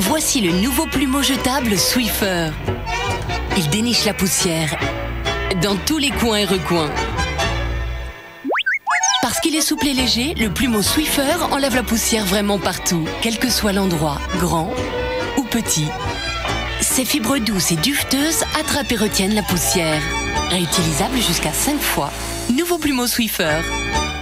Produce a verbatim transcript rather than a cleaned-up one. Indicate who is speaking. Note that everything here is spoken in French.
Speaker 1: Voici le nouveau plumeau jetable Swiffer. Il déniche la poussière dans tous les coins et recoins. Parce qu'il est souple et léger, le plumeau Swiffer enlève la poussière vraiment partout, quel que soit l'endroit, grand ou petit. Ses fibres douces et duveteuses attrapent et retiennent la poussière. Réutilisable jusqu'à cinq fois. Nouveau plumeau Swiffer.